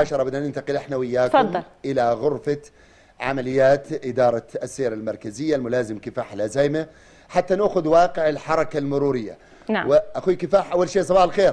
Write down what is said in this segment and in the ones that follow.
مباشرة بدنا ننتقل احنا وياكم تفضل. إلى غرفة عمليات إدارة السير المركزية الملازم كفاح الهزايمة حتى نأخذ واقع الحركة المرورية. نعم. وأخوي كفاح، أول شيء صباح الخير.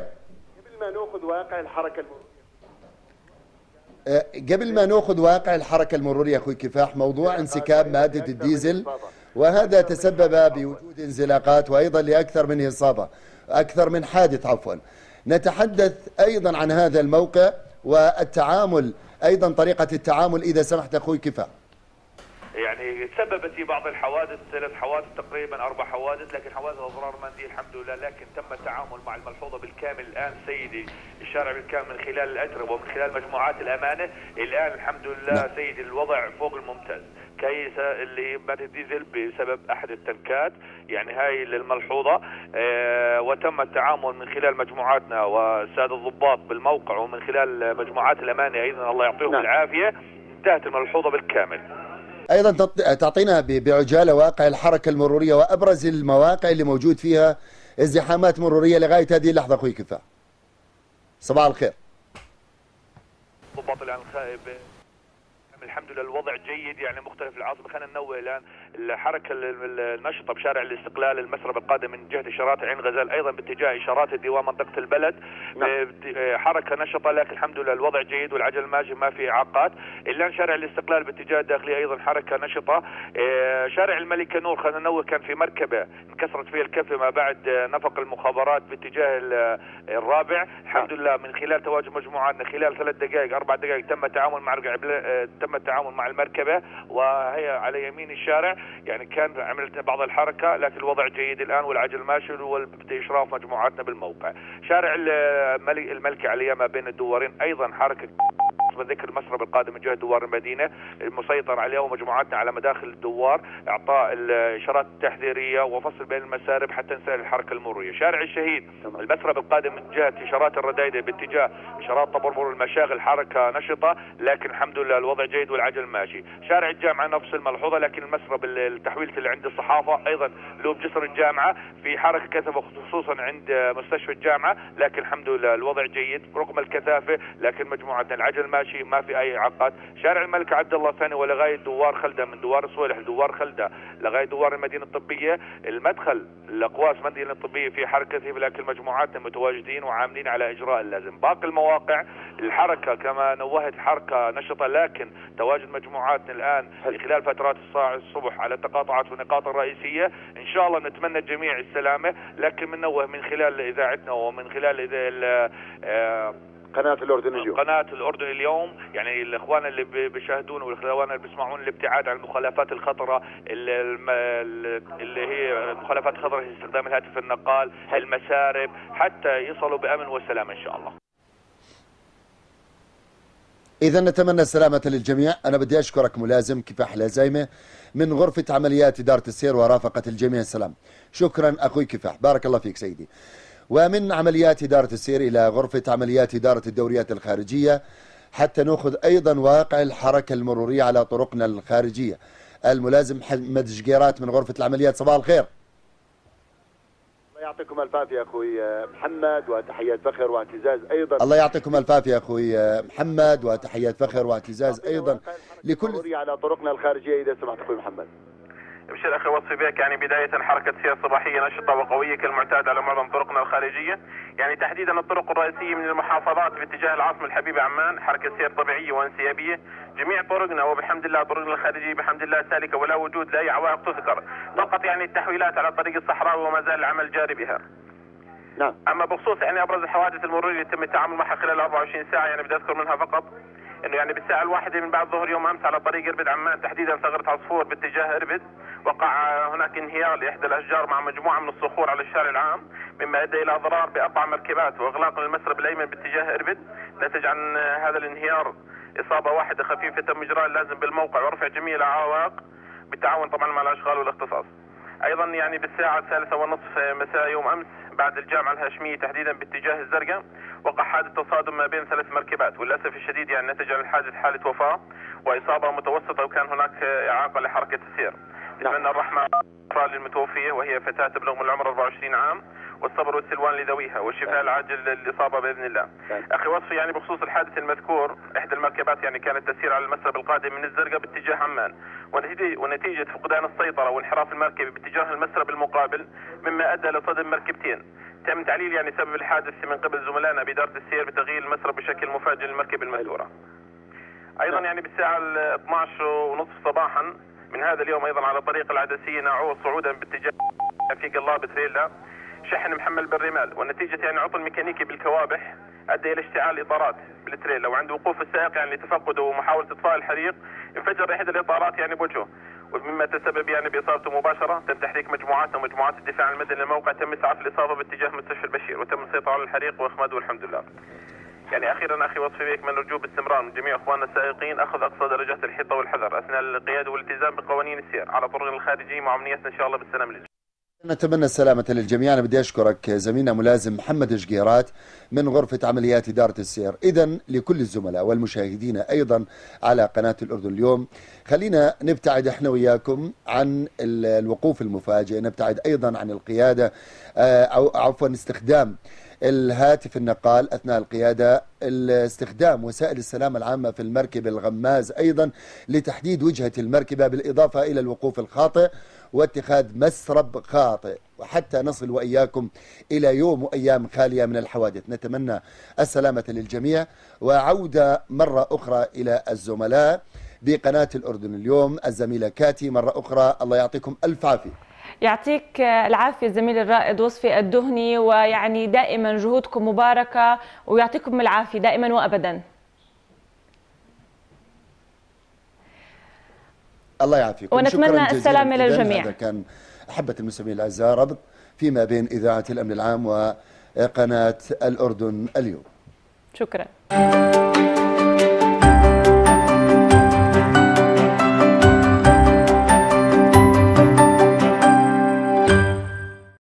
قبل ما نأخذ واقع الحركة المرورية أخوي كفاح، موضوع انسكاب مادة الديزل، وهذا تسبب بوجود انزلاقات وأيضا لأكثر من إصابة، أكثر من حادث عفوا. نتحدث أيضا عن هذا الموقع والتعامل، أيضا طريقة التعامل إذا سمحت أخوي كفاح. يعني تسببت في بعض الحوادث، 3 حوادث تقريبا 4 حوادث، لكن حوادث اضرار ماديه الحمد لله، لكن تم التعامل مع الملحوظه بالكامل الان سيدي الشارع بالكامل من خلال الاتربه ومن خلال مجموعات الامانه، الان الحمد لله سيدي الوضع فوق الممتاز. كيس اللي مادة الديزل بسبب احد التنكات، يعني هاي الملحوظه وتم التعامل من خلال مجموعاتنا والساده الضباط بالموقع ومن خلال مجموعات الامانه ايضا الله يعطيهم العافيه، انتهت الملحوظه بالكامل. أيضا تعطينا بعجالة واقع الحركة المرورية وأبرز المواقع اللي موجود فيها ازدحامات مرورية لغاية هذه اللحظة أخوي كفاح. صباح الخير. ضباط الآن الحمد لله الوضع جيد، يعني مختلف العاصمه. خلينا ننوه الان الحركه النشطه بشارع الاستقلال المسرب القادم من جهه اشارات عين غزال، ايضا باتجاه اشارات الديوان منطقه البلد. حركه نشطه، لكن الحمد لله الوضع جيد والعجل ماشي ما في اعاقات. الان شارع الاستقلال باتجاه الداخليه ايضا حركه نشطه. شارع الملكه نور خلينا ننوه كان في مركبه انكسرت فيها الكفه ما بعد نفق المخابرات باتجاه الرابع، الحمد لله من خلال تواجد مجموعاتنا خلال 3 دقائق 4 دقائق تم التعامل مع المركبه وهي على يمين الشارع، يعني كان عملت بعض الحركه، لكن الوضع جيد الان والعجل ماشي وباشراف مجموعاتنا بالموقع. شارع الملكي على ما بين الدوارين ايضا حركه ذكر المسرب القادم من جهه دوار المدينه المسيطر عليه ومجموعاتنا على مداخل الدوار، اعطاء الاشارات التحذيريه وفصل بين المسارب حتى نسهل الحركه المروريه. شارع الشهيد المسرب القادم من جهه اشارات الردايده باتجاه اشارات طبربر المشاغل حركه نشطه، لكن الحمد لله الوضع جيد والعجل ماشي. شارع الجامعه نفس الملحوظه، لكن المسرب التحويلة اللي عند الصحافه ايضا لوب جسر الجامعه في حركه كثافه خصوصا عند مستشفى الجامعه، لكن الحمد لله الوضع جيد رغم الكثافه، لكن مجموعتنا العجل ماشي ما في اي اعاقات. شارع الملك عبد الله الثاني ولغايه دوار خلده، من دوار صويلح لدوار خلده لغايه دوار المدينه الطبيه، المدخل الاقواس المدينه الطبيه في حركه كثيفه، لكن مجموعاتنا متواجدين وعاملين على اجراء اللازم. باقي المواقع الحركه كما نوهت حركه نشطه، لكن تواجد مجموعاتنا الان في خلال فترات الصبح على التقاطعات والنقاط الرئيسيه، ان شاء الله نتمنى الجميع السلامه، لكن بننوه من خلال اذاعتنا ومن خلال قناة الأردن اليوم. قناة الأردن اليوم، يعني الإخوان اللي بيشاهدون والإخوان اللي بيسمعون الابتعاد عن المخالفات الخطرة اللي هي مخالفات خطرة في استخدام الهاتف النقال، المسارب، حتى يصلوا بأمن وسلام إن شاء الله. إذا نتمنى السلامة للجميع. أنا بدي أشكرك ملازم كفاح الهزايمة من غرفة عمليات إدارة السير ورافقة الجميع السلام. شكرا أخوي كفاح، بارك الله فيك سيدي. ومن عمليات إدارة السير إلى غرفة عمليات إدارة الدوريات الخارجية حتى نأخذ أيضا واقع الحركة المرورية على طرقنا الخارجية. الملازم محمد جقيرات من غرفة العمليات، صباح الخير. الله يعطيكم الف عافيه اخوي محمد، وتحيات فخر واعتزاز ايضا. الله يعطيكم الف عافيه اخوي محمد، وتحيات فخر واعتزاز ايضا لكل على طرقنا الخارجيه اذا سمحت اخوي محمد. ابشر اخي وصفي بك، يعني بدايه حركه سير صباحيه نشطه وقويه كالمعتاد على معظم طرقنا الخارجيه، يعني تحديدا الطرق الرئيسيه من المحافظات باتجاه العاصمه الحبيبه عمان حركه سير طبيعيه وانسيابيه. جميع طرقنا وبحمد الله طرقنا الخارجيه بحمد الله سالكه ولا وجود لاي عوائق تذكر، فقط يعني التحويلات على الطريق الصحراوي وما زال العمل جاري بها. نعم. اما بخصوص يعني ابرز الحوادث المروريه اللي تم التعامل معها خلال 24 ساعه، يعني بدي اذكر منها فقط انه يعني بالساعه الواحده من بعد ظهر يوم امس على طريق اربد عمان تحديدا ثغره عصفور باتجاه اربد، وقع هناك انهيار لاحدى الاشجار مع مجموعه من الصخور على الشارع العام، مما ادى الى اضرار ب4 مركبات واغلاق للمسرب الايمن باتجاه اربد. نتج عن هذا الانهيار اصابه واحده خفيفه تم اجراء اللازم بالموقع ورفع جميع العوائق بالتعاون طبعا مع الاشغال والاختصاص. ايضا يعني بالساعه 3:30 مساء يوم امس بعد الجامعه الهاشميه تحديدا باتجاه الزرقاء وقع حادث تصادم ما بين 3 مركبات، وللاسف الشديد يعني نتج عن الحادث حاله وفاه واصابه متوسطه، وكان هناك اعاقه لحركه السير. نتمنى الرحمة للمتوفية وهي فتاة تبلغ من العمر 24 عام، والصبر والسلوان لذويها والشفاء العاجل للإصابة بإذن الله. أخي وصفي يعني بخصوص الحادث المذكور، إحدى المركبات يعني كانت تسير على المسرب القادم من الزرقاء باتجاه عمان، ونتيجة فقدان السيطرة وانحراف المركبة باتجاه المسرب المقابل مما أدى لصدم مركبتين. تم تعليل يعني سبب الحادث من قبل زملائنا بإدارة السير بتغيير المسرب بشكل مفاجئ للمركبة المذكورة. أيضا يعني بالساعة 12:30 صباحا من هذا اليوم أيضا على طريق العدسية ناعور صعودا باتجاه في قلابة ريلا شحن محمل بالرمال، والنتيجة يعني عطل ميكانيكي بالكوابح أدى إلى اشتعال إطارات بالتريلا، وعند وقوف السائق يعني لتفقده ومحاولة إطفاء الحريق انفجر إحدى الإطارات يعني بوجهه، ومما تسبب يعني بإصابته مباشرة. تم تحريك مجموعات الدفاع المدني للموقع، تم إسعاف الإصابة باتجاه مستشفى البشير، وتم السيطرة على الحريق وإخماده والحمد لله. يعني أخيرا أخي وصفي بك من نرجو باستمرار من جميع إخواننا السائقين أخذ أقصى درجات الحيطة والحذر أثناء القيادة والالتزام بقوانين السير على طرق الخارجية مع أمنيتنا إن شاء الله بالسلام للجميع. نتمنى السلامة للجميع. أنا بدي أشكرك زميلنا ملازم محمد شقيرات من غرفة عمليات إدارة السير. إذن لكل الزملاء والمشاهدين أيضا على قناة الأردن اليوم، خلينا نبتعد احنا وياكم عن الوقوف المفاجئ، نبتعد أيضا عن القيادة أو عفوا استخدام الهاتف النقال أثناء القيادة، استخدام وسائل السلامة العامة في المركبة، الغماز أيضا لتحديد وجهة المركبة، بالإضافة إلى الوقوف الخاطئ واتخاذ مسرب خاطئ، وحتى نصل وإياكم إلى يوم وأيام خالية من الحوادث. نتمنى السلامة للجميع، وعودة مرة أخرى إلى الزملاء بقناة الأردن اليوم. الزميلة كاتي مرة أخرى الله يعطيكم ألف عافية. يعطيك العافية زميل الرائد وصفي الدهني، ويعني دائما جهودكم مباركة ويعطيكم العافية دائما وأبدا. الله يعافيكم، ونتمنى السلامة للجميع. هذا كان أحبة المستمعين الأعزاء ربط فيما بين إذاعة الأمن العام وقناة الأردن اليوم. شكرا.